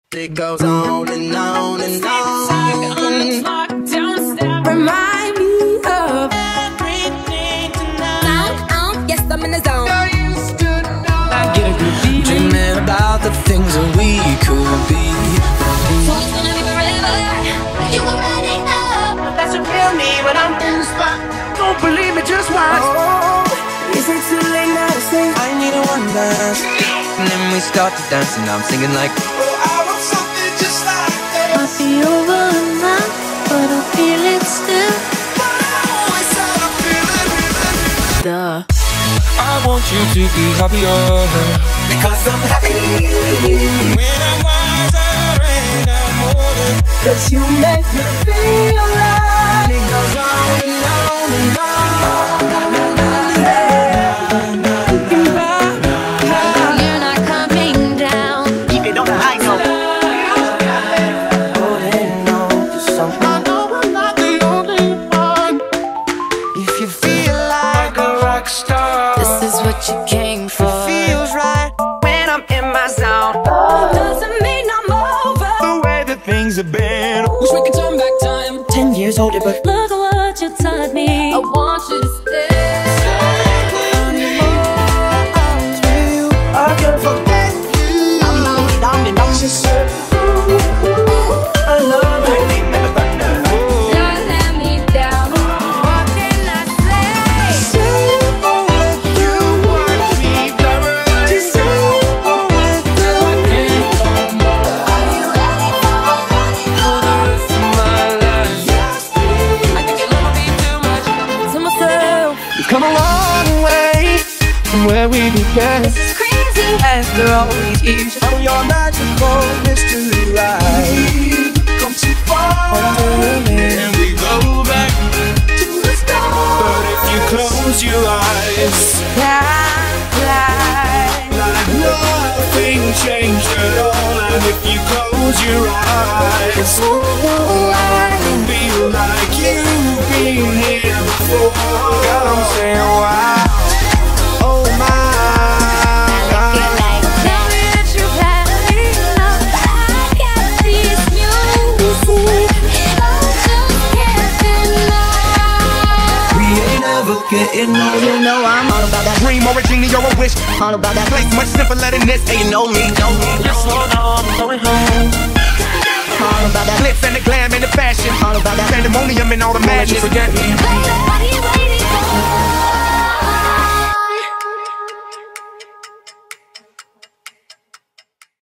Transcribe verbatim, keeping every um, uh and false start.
It goes on and on and on. Remind me of everything tonight. Um, yes, I'm in the zone. I used to know. I get a good feeling. Dreaming about the things that we could be. So it's gonna be forever. You already know. That's what feel me when I'm in the spot. Don't believe me, just watch. Oh, is it too late now to say I need a one dance? And then we start to dance and I'm singing like, oh, I want something just like this. might be over now, but I feel it still. Duh. I want you to be happier because I'm happy. When I'm wiser and I'm older, Cause you make me feel right. it goes on and on and on. You're not coming down. Keep it on the high note. Holding on to something. I know I'm not the only one. If you feel like a rock star, This is what you came for. feels right when I'm in my zone. Doesn't mean I'm over. The way that things have been. Wish we could turn back time. Ten years older, but Look at what you taught me. I want you to stay. I can't forget you. I'm down, down, down, down. She said, ooh, I love you. Don't let me down. What can I say? Say what you want me to Just say what you want. Are you ready for For the rest of my life. I think you love me too much. to myself? We've come a long way from where we began. This is crazy. After all these years, on your magical mystery ride, come too far, and we go back to the start. But if you close your eyes, like nothing changed at all. And if you close your eyes, you'll feel like you've been here before. God, I'm saying wow, oh my. Tell me that you're happy now. I got this music. I just can't deny. We ain't ever getting old. You know I'm all about that Dream or a genie or a wish. all about that Place much simpler than this. Hey, you know me, know me. Just slow down, I'm going home. all about that Glitz and the glam and the fashion. all about that Pandemonium and all the Won't you magic. forget me? Play the body